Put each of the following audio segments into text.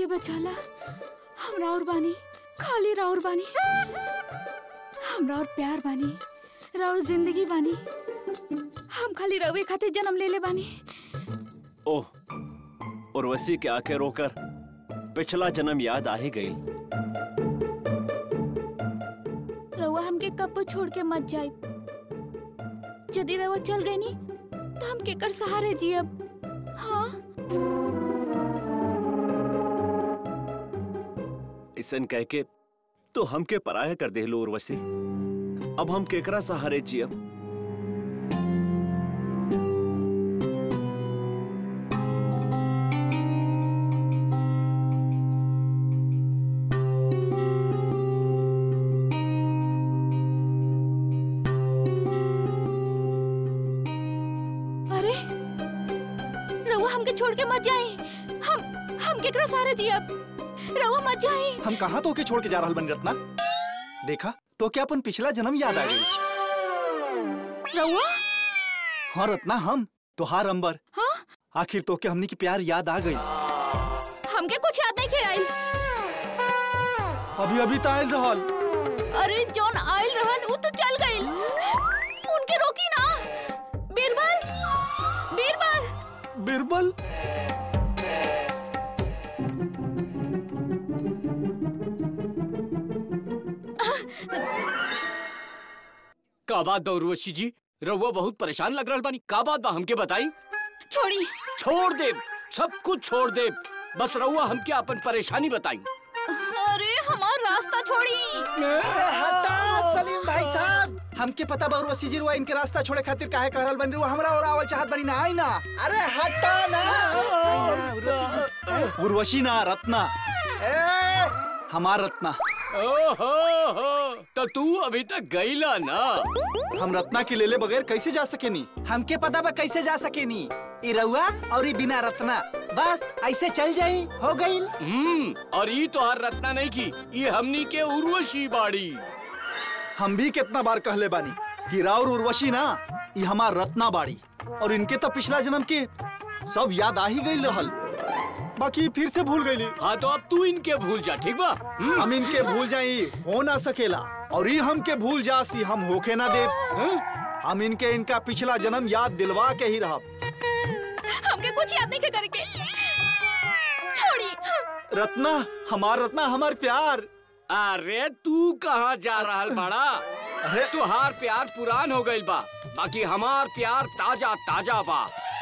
बचाला। हम राउर बानी, खाली राउर बानी। हम राउर प्यार बानी, राउर जिंदगी बानी। हम खाली रवे खातिर जन्म ले ले बानी। ओह, उर्वशी के आंखें रोकर पिछला जन्म याद आ ही गई। रउआ हमके कब छोड़ के मत जाए। यदि रउआ चल गई नी तो हम केकर सहारे जियब। हाँ, इसन कह के तो हमके पराया कर देहलो उर्वशी। अब हम केकरा सहारे जियब। अरे रउआ हमके छोड़ के मत जाए। हम केकरा सहारे जियब। रउआ मत जाए। हम कहाँ तो के छोड़ के जा रहल बनी रत्ना? देखा तो क्या अपन पिछला जन्म याद आ गई। रउआ? हाँ रत्ना, हम तोहार अंबर। हाँ? आखिर तो के हमनी की प्यार याद आ गई। हमके कुछ याद नहीं खेराइल। अभी अभी तो आयल रहल। अरे जौन आयल रहल वो तो चल गइल। उनके रोकी ना। बीरबल, बीरबल, बीरबल। का बात बा उर्वशी जी? रउआ बहुत परेशान लग रहल बानी। का बात बा हमके बताई। छोड़ी। छोड़ दे, सब कुछ छोड़ दे। बस रउआ हमके अपन परेशानी बताई। अरे हमार रास्ता छोड़ी। हटा सलीम भाई साहब, हमके पता बा उर्वशी जी रुआ इनके रास्ता छोड़े खातिर काहे कह रहल बनी। रुआ हमरा और आवल चाहत बनी ना। आई ना। अरे हटा ना। उर्वशी जी। उर्वशी ना, रत्ना। हमार रत्ना। ओहो, तो तू अभी तक गईला ना। हम रत्ना के लेले बगैर कैसे जा सकेनी? हमके पता बा कैसे जा सकेनी। ई रउआ और ई बिना रत्ना, बस ऐसे चल जाई, हो गई। और ई तो हर रत्ना नहीं की, ये हमनी के उर्वशी बाड़ी। हम भी कितना बार कहले बानी कि राउर उर्वशी ना, ई हमार रत्ना बाड़ी। और इनके तो पिछला जन्म के सब याद आ ही गई रहल, बाकी फिर से भूल गई। हाँ तो अब तू इनके भूल जा, ठीक बा? हम इनके भूल जाई हो ना सकेला, और ये हमके भूल जासी हम होके ना दे। हम इनके इनका पिछला जन्म याद दिलवा के ही रहा। हमके कुछ याद नहीं करके छोड़ी। रत्ना, हमार रत्ना, हमार प्यार। अरे तू कहाँ जा रहल बड़ा? अरे तुहार प्यार पुरान हो गइल बा, बाकी हमार प्यार ताजा ताजा बा।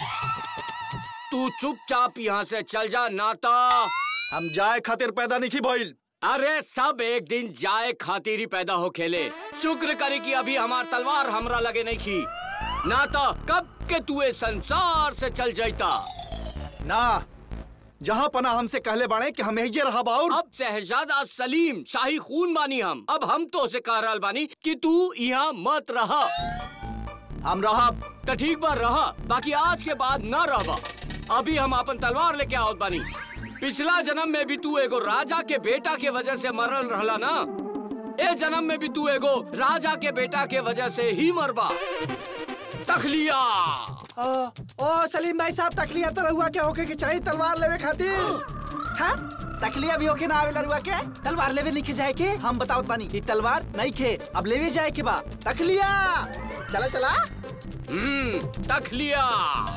तू चुपचाप यहाँ से चल जा, नाता हम जाए खातिर पैदा नहीं की भइल। अरे सब एक दिन जाए खातिर ही पैदा हो खेले। शुक्र करे कि अभी हमार तलवार हमरा लगे नहीं की, नाता कब के तू ए संसार से चल जाता ना। जहाँ पना हमसे कहले बाड़े कि हम यही रहा बाउर। अब शहजादा सलीम शाही खून बानी हम। अब हम तो से कह रहल बानी कि तू यहाँ मत रहा। हम रहा तो ठीक बा रहा, बाकी आज के बाद न रहबा। अभी हम अपन तलवार लेके आवत बानी। पिछला जन्म में भी तू एगो राजा के बेटा के वजह से मरल रहला ना, ए जन्म में भी तू एगो राजा के बेटा के वजह से ही मरबा। तखलिया। ओ सलीम भाई साहब, तखलिया तो रहुआ के होके के चाहिए तलवार लेवे खातिर। हाँ? तखलिया भी होके ना आवेला रहुआ के? तलवार लेवे नहीं के जाए के? हम बतावत बानी कि तलवार नहीं खे, अब लेवे जाए के बा। तखलिया चला चला। तखलिया।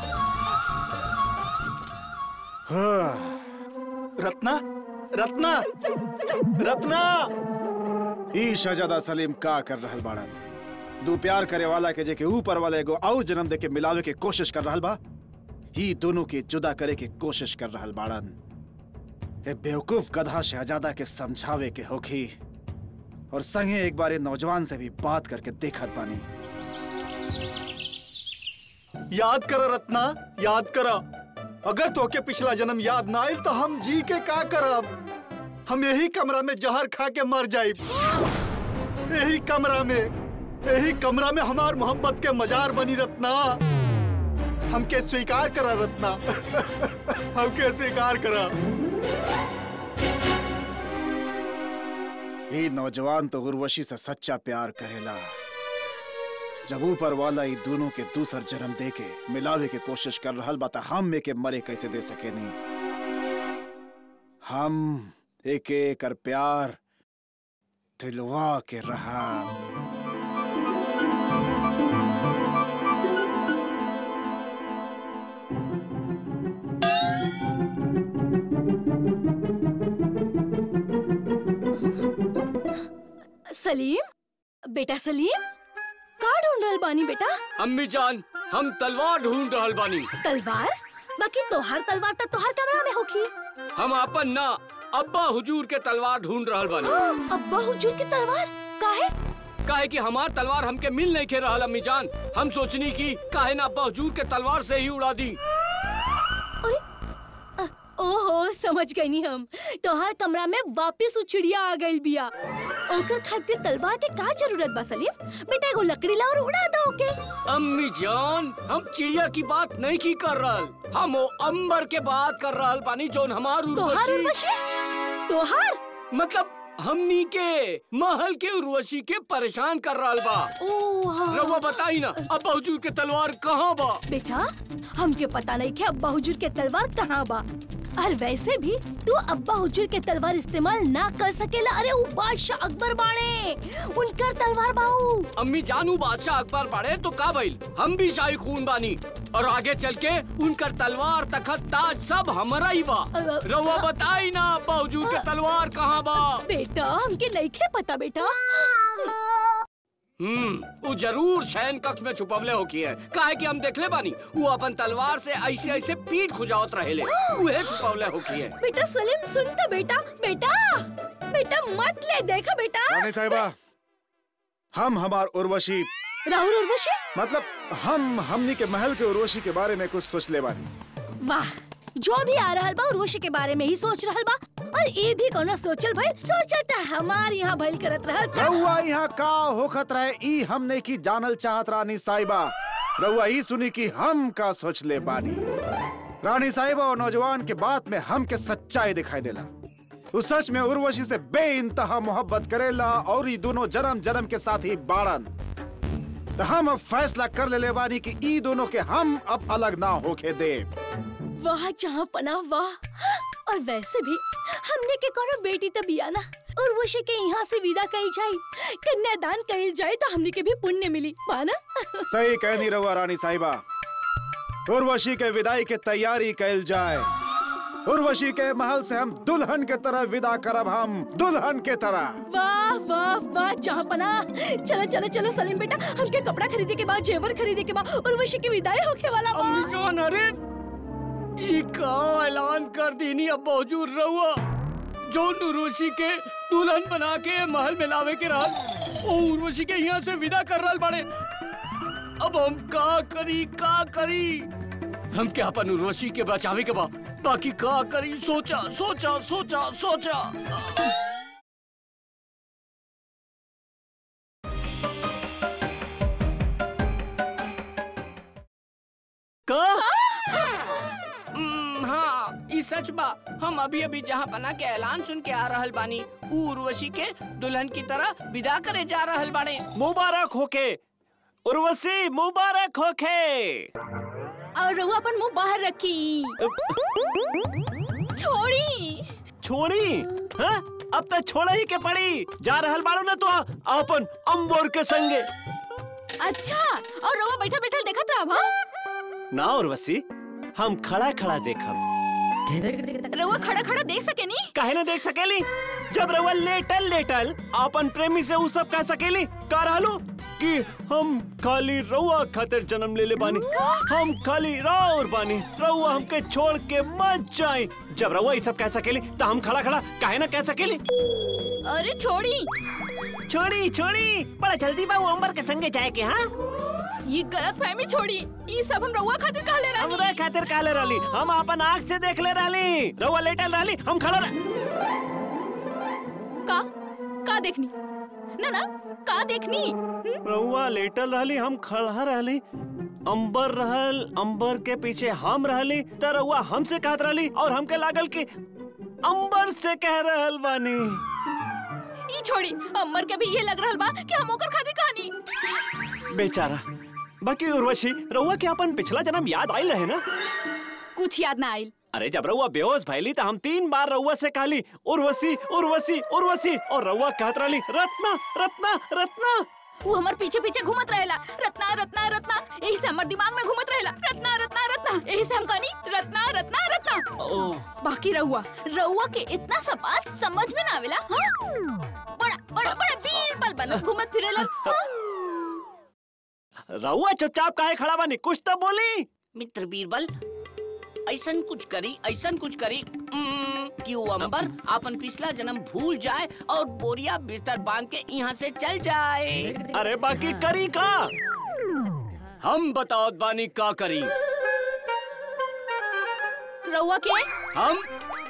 रत्ना, रत्ना, रत्ना। ई शहजादा सलीम का कर रहल बाड़न? दू प्यार करे वाला के जेके ऊपर वाले एगो और जन्म दे के मिलावे के कोशिश कर रहल बा। ही दोनों के जुदा करे के कोशिश कर रहल बाड़न। ए बेवकूफ गधा शहजादा के समझावे के होखी, और संगे एक बार नौजवान से भी बात करके देखत बानी। याद करा रत्ना, याद करा। अगर तो के पिछला जन्म याद ना आइल तो हम जी के का करब? हम यही कमरा में जहर खा के मर जाइब। यही कमरा में हमार मोहब्बत के मजार बनी रत्ना। हमके स्वीकार करा रत्ना। हमके स्वीकार करा। ये नौजवान तो उर्वशी से सच्चा प्यार करेला। जब ऊपर वाला ये दोनों के दूसर जन्म दे के मिलावे के कोशिश कर रहल बा, हम में के मरे कैसे दे सके नहीं। हम एक एक कर प्यार दिलवा के रहा। सलीम, बेटा सलीम, का ढूंढ रहल बानी बेटा? अम्मी जान, हम तलवार ढूंढ रहल बानी। तलवार? बाकी तोहार तलवार तो तोहार कमरा में होगी। हम अपन ना अब्बा हुजूर के तलवार ढूंढ रहल बानी। अब्बा हुजूर की तलवार? काहे? काहे कि हमार तलवार हमके मिल नहीं के रहल अम्मी जान। हम सोचनी की काहे ना अब्बा हुजूर के तलवार से ही उड़ा दी। ओहो, समझ गई नी हम। तोहार कमरा में वापस उ चिड़िया आ गई बिया। ओकर खातिर तलवार के का जरूरत बा सलीम? बेटा एगो लकड़ी ला और उड़ा दो ओके। अम्मी जान, हम चिड़िया की बात नहीं की कर रहल, हम वो अंबर के बात कर रहल बानी जोन हमार तोहार उर्वशी? तोहार मतलब हमनी के महल के उर्वशी के परेशान कर रहल बा। ओ हाँ। रउआ बताई ना अब्बा हुजूर के तलवार कहाँ बा? बेटा हमके पता नहीं कि अब्बा हुजूर के तलवार कहाँ बा। और वैसे भी तू अब्बा हुजूर के तलवार इस्तेमाल ना कर सकेला। अरे वो बादशाह अकबर बाड़े, उनकर तलवार बाऊ। अम्मी जानू बादशाह अकबर बाड़े तो का भइल, हम भी शाही खून बानी और आगे चल के उनकर तलवार तखत ताज सब हमारा ही बा। रउआ बताई ना अब्बा हुजूर के तलवार कहाँ बा? बेटा हमके नहीं खे पता बेटा। वो जरूर शयन कक्ष में छुपवले होकी है। काहे कि हम देखले बानी वो अपन तलवार से ऐसे ऐसे पीठ खुजावत रहेले, उहे छुपवले होकी है। बेटा सलीम सुन तो बेटा, बेटा बेटा मत ले, देखा बेटा। रानी साहिबा, हम हमार उर्वशी राहुल उर्वशी मतलब हमनी के महल के उर्वशी के बारे में कुछ सोच ले बानी। वाह, जो भी आ रहल बा उर्वशी के बारे में ही सोच रहल बा। और ये भी कोनो सोचल भाई सोचता हमार यहाँ भइल करत रहल। रउआ यहाँ का होखत रहे ई हमने की जानल चाहत रानी साहिबा। रउआ ही सुनी कि हम का सोच ले बानी। रानी साहिबा और नौजवान के बात में हम के सच्चाई दिखाई देला। उस सच में उर्वशी से बेइंतहा मोहब्बत करेला और ये दोनों जन्म जन्म के साथी बाड़न। तो हम अब फैसला कर ले बानी कि ई दोनों के हम अब अलग ना होके दे। वाह जहाँ पना वाह। और वैसे भी हमने के कोनो बेटी तो बिया ना, उर्वशी के यहाँ से विदा कही जाए, कन्यादान कही जाए तो हमने के भी पुण्य मिली माना। सही कहनी रहुआ रानी साहिबा। उर्वशी के विदाई के तैयारी कैल जाए। उर्वशी के महल से हम दुल्हन के तरह विदा करब, हम दुल्हन के तरह। वाह वाह वाह जहाँ पना। चलो चलो चलो सलीम बेटा, हमके कपड़ा खरीदे के बाद, जेवर खरीदे के बाद उर्वशी की विदाई होके वाला बा। अम्मी जान, अरे ये का ऐलान कर दीनी अब्बा हुजूर रहुआ जो उर्वशी के दुल्हन बना के महल में लावे के रहल, ओ उर्वशी के यहाँ से विदा कर रहल बाड़े। अब हम का करी? हम क्या अपन उर्वशी के बचावे के बा, बाकी का करी? सोचा सोचा सोचा सोचा का? हाँ ई सच बा। हम अभी अभी जहाँ बना के ऐलान सुन के आ रहल बानी, ऊ उर्वशी के दुल्हन की तरह विदा करे जा रहल बाड़े। मुबारक होके उर्वशी, मुबारक होके। और रहुआ अपन मुंह बाहर रखी। छोड़ी हाँ? अब तक छोड़ा ही के पड़ी। जा रहल बाड़ो ना तो अपन अंबर के संगे। अच्छा, और रहुआ बैठा बैठा देखत रहा भा? ना उर्वशी, हम खड़ा खड़ा देखब। रहुआ खड़ा खड़ा देख सके नी? काहे ना देख सकेली? जब रहुआ लेटल लेटल अपन प्रेमी से उ सब कह सकेली। का रहलू कि हम खाली रहुआ खातिर जन्म ले बानी, हम खाली राउर बानी, रहुआ हमके छोड़ के मत जाए। जब रहुआ ये सब कह सकेली तो हम खड़ा खड़ा काहे ना कह सकेली? अरे छोड़ी बड़ा जल्दी बा वो अंबर के संगे जाए के। हाँ, ये गलत फहमी छोड़ी। ये सब हम रहुआ खातिर कह ले हमरा रही। खातिर कहले रहली, हम अपन आँख से देख ले रहली। रहुआ लेटल रहली, हम खड़ा का देखनी? ना का देखनी? रहुआ लेटल रहली, हम खड़ा रहली। अंबर रहल, अंबर के पीछे हम रहली। त रहुआ हमसे कहत रहली और हमके लागल कि अंबर से कह रहल बानी। ये छोड़ी, अमर के भी ये लग रहल बा कि हम ओकर खातिर कहानी। बेचारा। बाकी उर्वशी, रहुआ के अपन पिछला जन्म याद आइल रहे ना? कुछ याद ना आइल, अरे जब रउआ बेहोश भैली तो हम 3 बार रउआ से कहली उर्वशी उर्वशी उर्वशी और रउआ कहत रहली रत्ना रत्ना रत्ना। वो हमार पीछे पीछे घूमत रहेला रत्ना रत्ना रत्ना, यही से हमार दिमाग में घूमत रहेला रत्ना रत्ना रत्ना, यही से हम कहनी रत्ना रत्ना रत्ना। बाकी रउआ के इतना सब बात समझ में ना आवेला। हाँ? बड़ा बीरबल बन घूमत फिरेला। हाँ? रउआ चुपचाप काहे खड़ा बानी, कुछ तो बोली। मित्र बीरबल ऐसन कुछ करी कि वो अंबर अपन पिछला जन्म भूल जाए और बोरिया बिस्तर बांध के यहाँ से चल जाए। अरे बाकी करी का? हम बताओ बानी का करी। रउआ के हम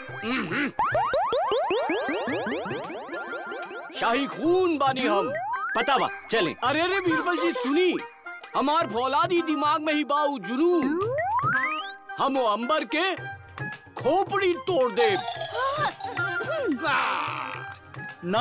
शाही खून बानी हम। पता बा चले। अरे रे बीरबल जी सुनी, हमार फौलादी दिमाग में ही बाऊ जुनून, हम वो अंबर के खोपड़ी तोड़ दे। ना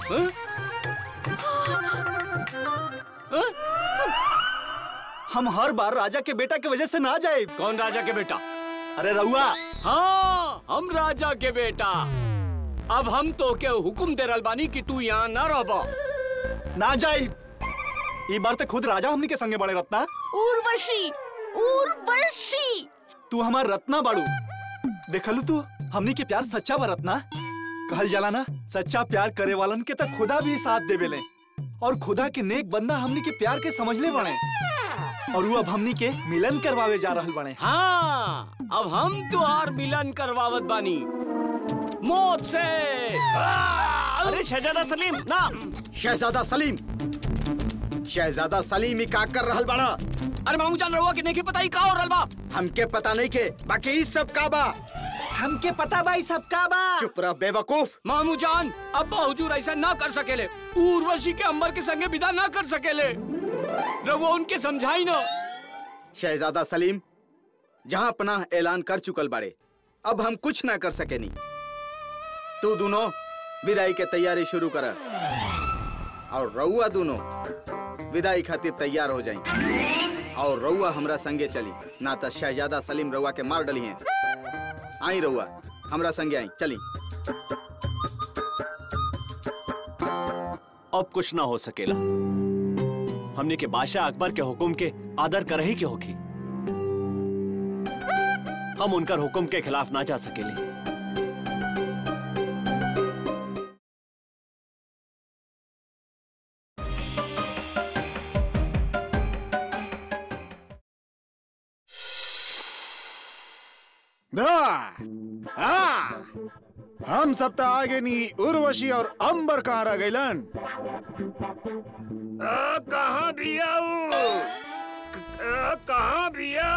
हम हर बार राजा के बेटा की वजह से ना जाए। कौन राजा के बेटा? अरे रउआ। हाँ हम राजा के बेटा। अब हम तो के हुक्म दे रहल बानी कि तू यहाँ न रहबा। ना जाए। ये बार तो खुद राजा हमनी के संगे बड़े रत्ना। उर्वशी उर्वशी तू हमार रत्ना बाड़ू। देखलू तू हमनी के प्यार सच्चा बा रत्ना। कहल जाला ना सच्चा प्यार करे वालन के तक खुदा भी साथ देवेले और खुदा के नेक बंदा हमनी के प्यार के समझले बने और वो अब हमनी के मिलन करवावे जा रहल बने। हाँ अब हम तुहार मिलन करवावत बानी मौत से। अरे शहजादा सलीम ना। शहजादा सलीम, शहजादा सलीम ही का कर रहल बाड़ा? अरे मामू जान रहुआ कि नहीं पता ही का हो रहल बा। हमके पता नहीं के, बाकी इस सब का बा? हमके पता बा सब का बा। चुप रह बेवकूफ। मामू जान अब्बा हुजूर ऐसा ना कर सकेले, उर्वशी के अंबर के संगे विदा ना कर सकेले। रहुआ उनके समझाई ना। शहजादा सलीम जहाँ अपना ऐलान कर चुकल बाड़े, अब हम कुछ ना कर सकेनी। तू दोनों विदाई के तैयारी शुरू कर और रउआ दोनों विदाई खातिर तैयार हो जाई और रउआ हमरा संगे चली, ना तो शहजादा सलीम रउआ के मार डली हैं। आई रउआ हमरा संगे आई चली। अब कुछ ना हो सकेला। हमने के बादशाह अकबर के हुक्म के आदर कर ही के होगी। हम उनकर हुक्म के खिलाफ ना जा सकेले। हम सब तो आगे नहीं, उर्वशी और अंबर कहाँ रह गईलन? कहाँ बिया कहाँ बिया?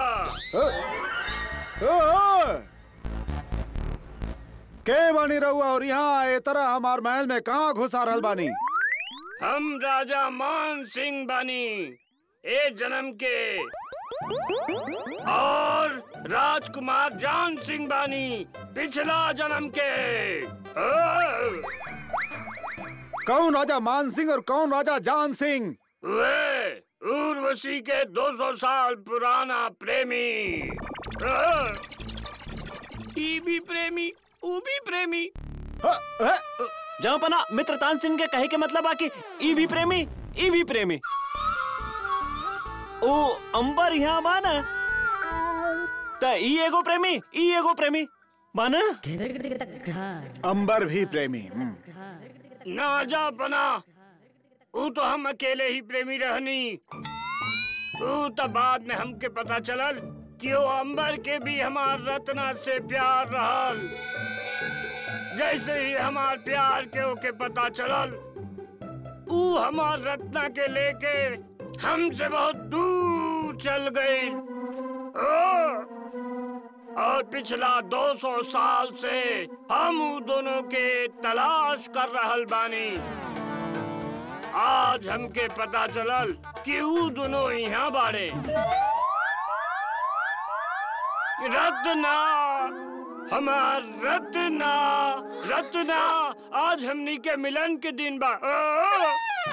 के बानी रहुआ और यहाँ आए तरह हमार महल में कहाँ घुसा रहल बानी? हम राजा मान सिंह बानी ए जन्म के और राजकुमार जान सिंह बानी पिछला जन्म के। कौन राजा मान सिंह और कौन राजा जान सिंह? वे उर्वशी के 200 साल पुराना प्रेमी। ई भी प्रेमी ऊ भी प्रेमी। जहाँ पना मित्र तानसेन के कहे के मतलब आके ई भी प्रेमी। ओ अंबर यहाँ बाना त ई एगो प्रेमी बाना। अंबर भी प्रेमी। ना जा बना, वो तो हम अकेले ही प्रेमी रहनी। वो तो बाद में हमके पता चलल कि वो अंबर के भी हमार रत्ना से प्यार रहल। जैसे ही हमार प्यार के ओके पता चलल, वो हमार रत्ना के लेके हमसे बहुत दूर चल गई। और पिछला 200 साल से हम दोनों के तलाश कर रहल बानी। आज हमके पता चलल कि वो दोनों यहाँ बाड़े। रत्ना हमार रत्ना आज हमनी के मिलन के दिन बा।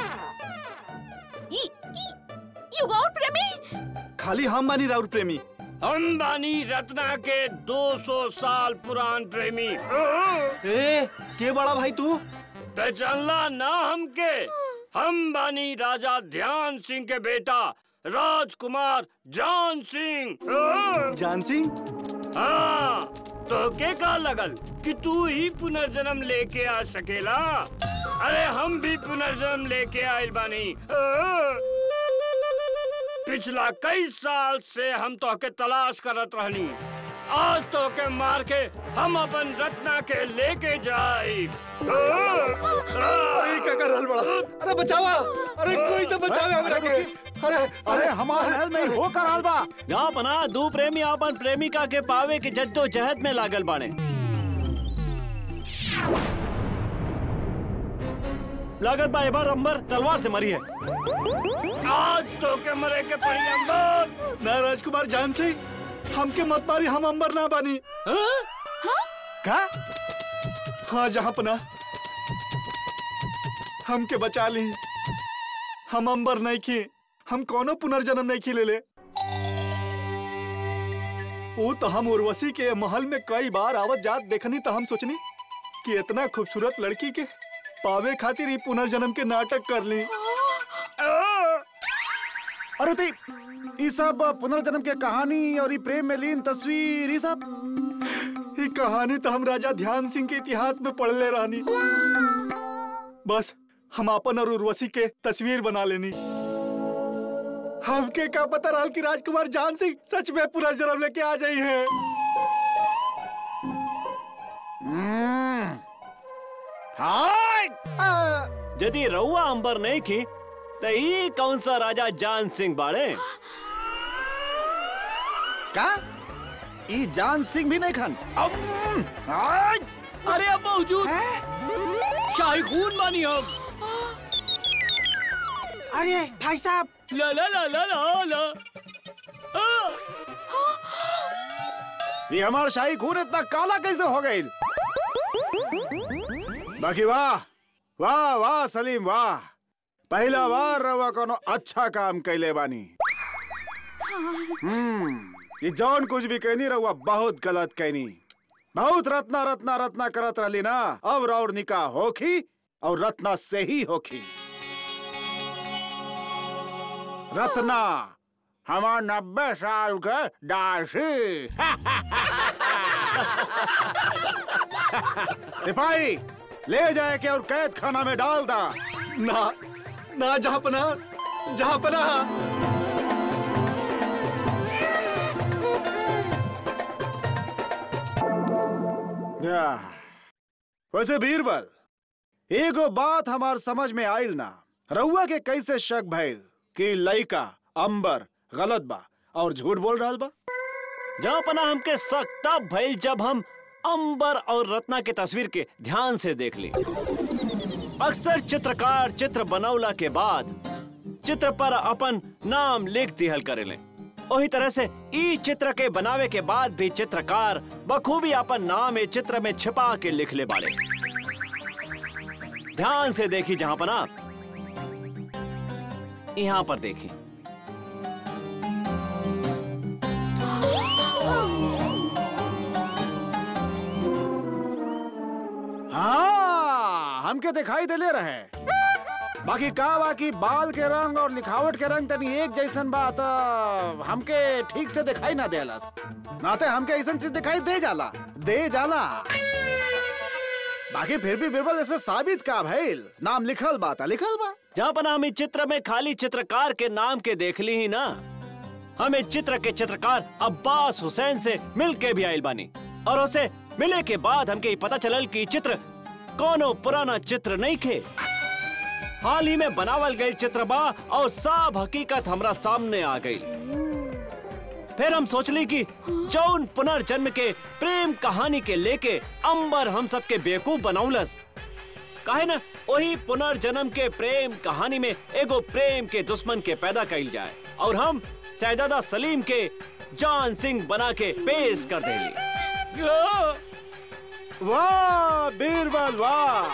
प्रेमी खाली हम बानी राउर प्रेमी, हम बानी रत्ना के 200 साल पुरान प्रेमी। ए के बड़ा भाई तू? पहचानला ना हमके? हम बानी राजा ध्यान सिंह के बेटा राजकुमार जान सिंह। जान सिंह? हाँ, तो के का लगल कि तू ही पुनर्जन्म लेके आ सकेला? अरे हम भी पुनर्जन्म लेके आइल बानी। पिछला कई साल से हम तो के तलाश करत रहनी। आज तो के मार के हम अपन रत्ना के लेके जाई। अरे क्या कर रहल बड़ा? अरे बचावा! अरे कोई तो बचावे हमरा के। अरे अरे हमारे महल में हो कर हाल बा। जहाँ पना दो प्रेमी अपन प्रेमिका के पावे के जद्दोजहद में लागल बाने। लागत बा एबार अंबर तलवार से मरी है। आज तो के मरे के पड़ी अंबर। ना राजकुमार जान सिंह, हमके मत मारी, हम अंबर ना बानी। का? हाँ जहाँ पना हमके बचा ली। हम अंबर नहीं की, हम कोनो पुनर्जन्म नहीं की ले। वो तो हम उर्वशी के महल में कई बार आवत जात देखनी, तो हम सोचनी कि इतना खूबसूरत लड़की के पावे खातिर ही पुनर्जन्म के नाटक कर ली। अरे ते ई सब पुनर्जन्म के कहानी और ई प्रेम में लीन तस्वीर ई सब ये कहानी तो हम राजा ध्यान सिंह के इतिहास में पढ़ ले रानी। बस हम अपन और उर्वशी के तस्वीर बना लेनी। हमके क्या पता रहल कि राजकुमार जान सिंह सच में पुनर्जन्म लेके आ जाई है। यदि रउआ अंबर नहीं की तो ई कौन सा राजा जान सिंह बाड़े? का? ई जान सिंह भी नहीं खान। अरे अब हुजूर शाही खून बानी हम। अरे भाई साहब, ला ला ला ला ला ला। ये हमारा शाही खून इतना काला कैसे हो गई? बाकी वाह वाह वाह सलीम वाह, पहला बार रवा कोनो अच्छा काम कैले बानी। ये जौन कुछ भी कहनी रहुआ बहुत गलत कहनी। बहुत रत्ना रत्ना रत्ना करत रहली ना, अब राउर निकाह होखी और रत्ना से ही होखी। रत्ना हमार 90 साल के दासी। सिपाही ले जाए के और कैद खाना में डाल दा। ना ना जहाँ पना, जहाँ पना। वैसे बीरबल, एगो बात हमार समझ में आइल ना, रउआ के कैसे शक भइल कि लइका अंबर गलत बा और झूठ बोल रहा बा? जहाँ पना हमके शक तब भइल जब हम अंबर और रत्ना के तस्वीर के ध्यान से देख ली। अक्सर चित्रकार चित्र बनौला के बाद चित्र पर अपन नाम लिख दिहल करेले। वही तरह से ई चित्र के बनावे के बाद भी चित्रकार बखूबी अपन नाम ए चित्र में छिपा के लिख ले बाड़े। ध्यान से देखी जहाँ पना, यहाँ पर देखी। हाँ, हमके दिखाई दे ले रहे। बाकी का बाकी बाल के रंग और लिखावट के रंग तनी एक जैसन बात हमके ठीक से दिखाई ना देलस। नाते हमके ऐसा चीज दिखाई दे जाला। बाकी फिर भी बिरबल ऐसे साबित का भइल, नाम लिखल बा। जहाँ पर हम इस चित्र में खाली चित्रकार के नाम के देख ली ही ना, हमें चित्र के चित्रकार अब्बास हुसैन से मिल के भी आइल बानी और उसे मिले के बाद हमके पता चलल कि चित्र कोनो पुराना चित्र नहीं खे, हाल ही में बनावल गई चित्र बा और सब हकीकत हमरा सामने आ गई। फिर हम सोचली कि जौन पुनर्जन्म के प्रेम कहानी के लेके अंबर हम सबके बेवकूफ बनौलस, काहे ना वही पुनर्जन्म के प्रेम कहानी में एगो प्रेम के दुश्मन के पैदा कइल जाए और हम शहजादा सलीम के जान सिंह बना के पेश कर देली। वाह बीरबल वाह,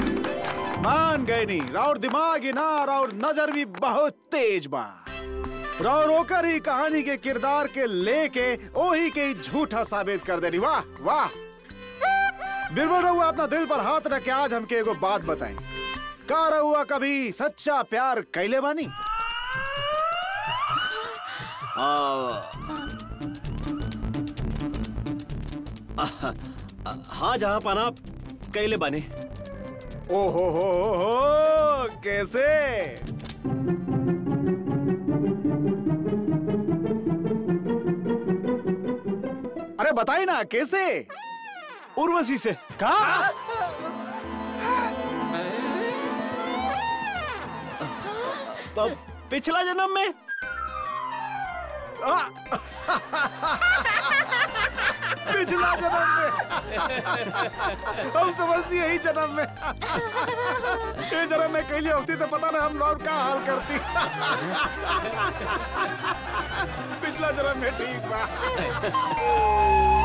मान गए नी। राउर दिमाग ही ना, राउर नजर भी बहुत तेज बा। रोकर ही कहानी के किरदार के लेके ओही के ही झूठा साबित कर देनी। वाह वाह। बिरबल रहुआ अपना दिल पर हाथ रख के आज हमके एगो बात बताएं। का रहुआ कभी सच्चा प्यार कैले बानी? हाँ जहाँ पाना कैले बाने। ओहो हो कैसे? अरे बताई ना कैसे? उर्वशी से। का? पिछला जन्म में। पिछला जन्म में। हम समझती यही जन्म में। ये जन्म में कैली होती तो पता ना हम लोग का हाल करती। पिछला जन्म में ठीक बा।